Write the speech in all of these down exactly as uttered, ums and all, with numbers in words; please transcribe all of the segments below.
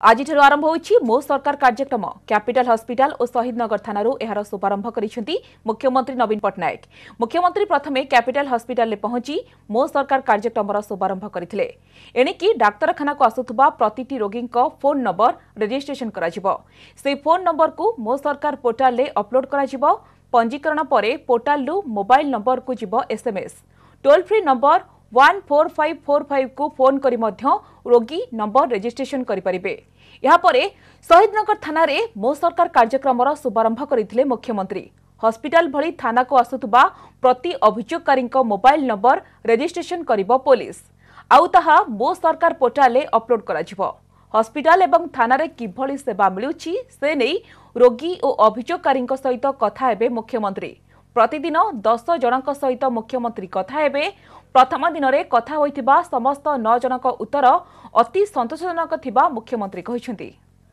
आज आरंभ होइछि मो सरकार कार्यक्रम कैपिटल हॉस्पिटल और शहीद नगर थाना यार शुभारंभ करिसेंती मुख्यमंत्री नवीन पट्टनायक। मुख्यमंत्री प्रथमे कैपिटल हॉस्पिटल ले पहुंची मो सरकार कार्यक्रम शुभारंभ करथिले। एणिकी डाक्तरखाना को आसुथबा प्रतिटी रोगी फोन नंबर रजिस्ट्रेशन कराजिबो। से फोन नंबर को मो सरकार पोर्टाल ले अपलोड कराजिबो। पंजीकरण परे पोर्टाल लु मोबाइल नंबर को जिबो SMS. Toll free number one four five four five को फोन करी मध्य रोगी नंबर रजिस्ट्रेशन करि परिबे। यहाँ परे शहीदनगर थाना रे मो सरकार कार्यक्रम शुभारंभ करथिले मुख्यमंत्री। हॉस्पिटल भली थाना को आसुथबा प्रति अभियोगकारी मोबाइल नंबर रजिस्ट्रेशन करिबो पुलिस। आउ ताहा मो सरकार पोर्टाल ले अपलोड कराजिबो। हॉस्पिटल एवं थाना रे किभली सेवा मिलुछि से नै रोगी और अभियोगकारी सहित कथा हेबे मुख्यमंत्री। प्रतिदिन दस जनक सहित मुख्यमंत्री कथा हेबे। प्रथम दिन में कथा होइथिबा समस्त नौ जनक उत्तर अति संतोषजनक थिबा मुख्यमंत्री कहिसेंती।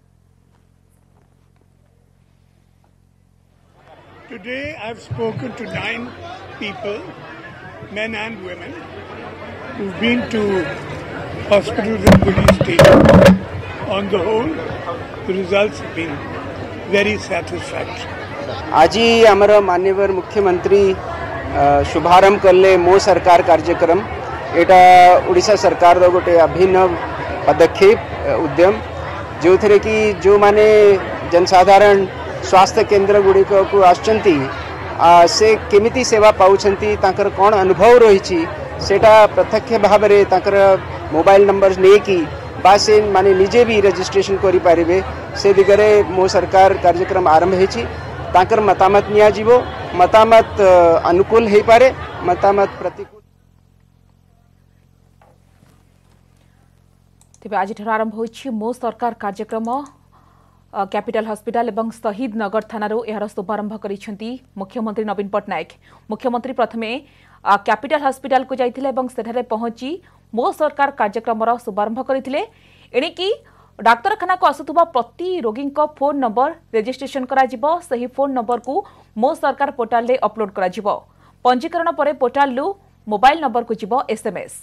Today I have spoken to nine people, men and women, who've been to hospitals and police stations. On the whole, the results have been very satisfactory. आज ही हमारा माननीय मुख्यमंत्री शुभारंभ करले मो सरकार कार्यक्रम। एटा उड़ीसा सरकार रो गोटे अभिनव पदक्षेप उद्यम जो थे कि जो माने जनसाधारण स्वास्थ्य केंद्र गुड़िक को आसचंती से केमिति सेवा पाउछंती तांकर कौन अनुभव रही सेटा प्रत्यक्ष भाव में तांकर मोबाइल नंबर नहीं कि बा से माने निजे भी रजिस्ट्रेशन करि पारिबे से दिगरे मो सरकार कार्यक्रम आरंभ हेछि। तांकर मतामत निया जीवो। मतामत अनुकूल हे पारे, मतामत प्रतिकूल। तेबे आज आरंभ होइछि मो सरकार कार्यक्रम कैपिटल हॉस्पिटल एवं शहीद नगर थाना यार शुभारंभ करिसेंती मुख्यमंत्री नवीन पट्टनायक। मुख्यमंत्री प्रथमे कैपिटल हॉस्पिटल को जाइथिले एवं सेठारे पहुंची मो सरकार कार्यक्रम शुभारंभ करथिले। एणिकी डाक्तरखाना को आसुथबा प्रति रोगी फोन नंबर रजिस्ट्रेशन कराजिबो। सही फोन नंबर को मो सरकार पोर्टाल ले अपलोड कराजिबो। पंजीकरण परे पोर्टाल लु मोबाइल नंबर को जिबो एसएमएस।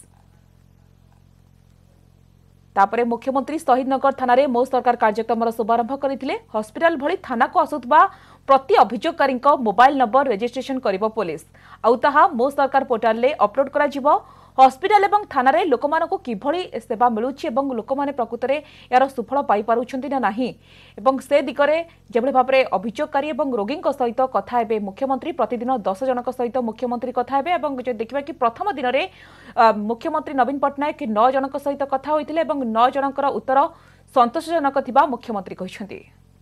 तापरे मुख्यमंत्री शहीदनगर थाना रे मो सरकार कार्यक्रम शुभारंभ करथिले। हॉस्पिटल भली थाना को आसुथबा प्रति अभियोगकारी मोबाइल नंबर रजिस्ट्रेशन करिबो पुलिस। आउ ताहा मो सरकार पोर्टाल ले अपलोड कराजिबो। हॉस्पिटल एवं थाना रे लोक मानको किभली सेवा मिलुछि एवं लोक माने प्रकृत रे यार सुफल पाई पारुछंती ना नाही एवं से दिगरे जेभली भाबरे अभियोगकारी एवं रोगी सहित कथा हेबे मुख्यमंत्री। प्रतिदिन दस जनक सहित मुख्यमंत्री कथा हेबे एवं जे देखिबा कि प्रथम दिन रे मुख्यमंत्री नवीन पट्टनायक नौ जनक सहित कथा होइतिले एवं नौ जनकर उत्तर संतोषजनक थिबा मुख्यमंत्री कहिसेंती।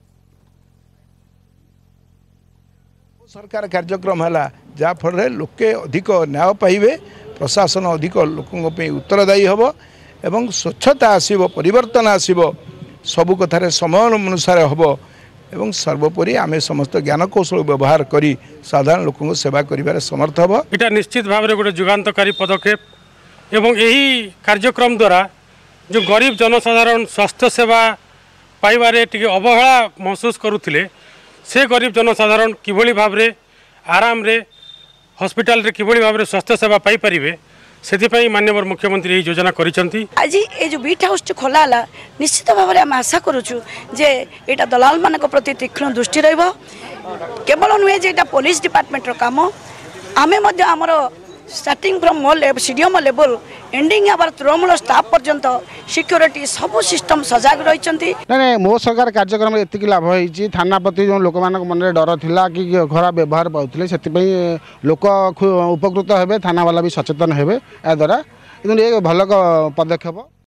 सरकार कार्यक्रम है जहाँ फल लोके अधिक न्याय पाइबे, प्रशासन अधिक लोकों उत्तरदायी हम एवं स्वच्छता आसब, परिवर्तन आसब, सबु कथार समय अनुसार हम एवं सर्वोपरि आम समस्त ज्ञान कौशल व्यवहार करी साधारण लोकों सेवा करिबार समर्थ हम। इटा निश्चित भाव में गोटे जुगान्तकारी पदक्षेप एवं यही कार्यक्रम द्वारा जो गरीब जनसाधारण स्वास्थ्य सेवा पाइबारे टिके अवहेला महसूस करुथिले से गरीब जनसाधारण किभली भाव रे आराम रे हॉस्पिटल रे किभली भाव रे स्वास्थ्य सेवा पाई परिबे से माननीय मुख्यमंत्री यही योजना करिसेंती। आज ये जो बीट हाउस खोला निश्चित भाव में आम आशा करुचु जे एटा दलाल मान प्रति तीक्ष्ण दृष्टि रहिबो। केवल नुहे जे एटा पुलिस डिपार्टमेंट रो काम आमे मध्य हमरो स्टार्टिंग फ्रॉम मो level CDM level ending our तृणमूल स्टाफ पर्यंत सिक्योरिटी सब सिस्टम सजाग रही। नहीं मो सरकार कार्यक्रम एतिक लाभ होती थाना प्रति जो लोक मान मन में डर थिला कि खराब व्यवहार पाते से लोक उपकृत हेबे, थाना वाला भी सचेतन हेबे। या द्वारा ये भल पदक्षेप।